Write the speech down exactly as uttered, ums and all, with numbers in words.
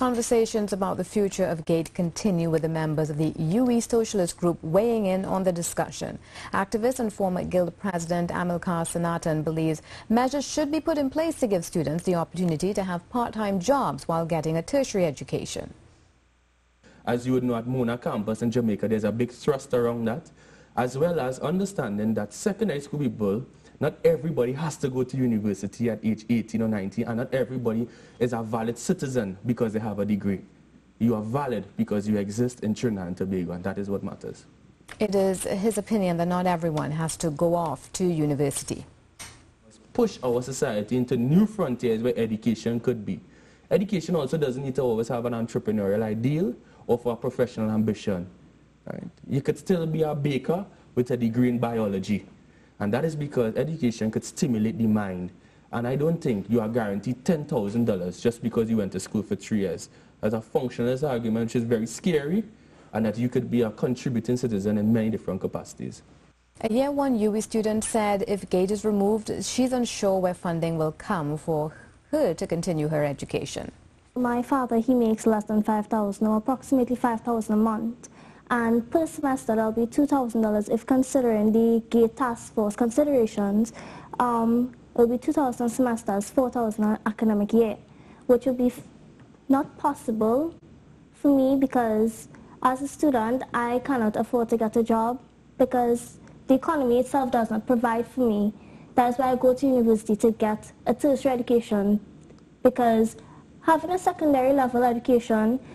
Conversations about the future of GATE continue with the members of the U E Socialist Group weighing in on the discussion. Activist and former Guild President Amilcar Sanatan believes measures should be put in place to give students the opportunity to have part-time jobs while getting a tertiary education. As you would know, at Mona campus in Jamaica, there's a big thrust around that, as well as understanding that secondary school people, not everybody has to go to university at age eighteen or nineteen, and not everybody is a valid citizen because they have a degree. You are valid because you exist in Trinidad and Tobago, and that is what matters. It is his opinion that not everyone has to go off to university. Push our society into new frontiers where education could be. Education also doesn't need to always have an entrepreneurial ideal or for a professional ambition. Right? You could still be a baker with a degree in biology. And that is because education could stimulate the mind. And I don't think you are guaranteed ten thousand dollars just because you went to school for three years. As a functionalist argument, which is very scary, and that you could be a contributing citizen in many different capacities. A year one U E student said if GATE is removed, she's unsure where funding will come for her to continue her education. My father, he makes less than five thousand dollars, or approximately five thousand dollars a month. And per semester, that'll be two thousand dollars if considering the GATE task force considerations. Um, it'll be two thousand semesters, four thousand an academic year, which will be f not possible for me because as a student, I cannot afford to get a job because the economy itself does not provide for me. That's why I go to university to get a tertiary education, because having a secondary level education